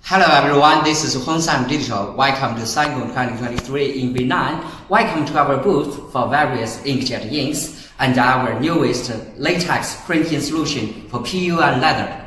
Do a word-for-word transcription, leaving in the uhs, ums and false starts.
Hello everyone, this is Hongsam Digital. Welcome to Saigon twenty twenty-three in Vietnam. Welcome to our booth for various inkjet inks and our newest latex printing solution for P U and leather.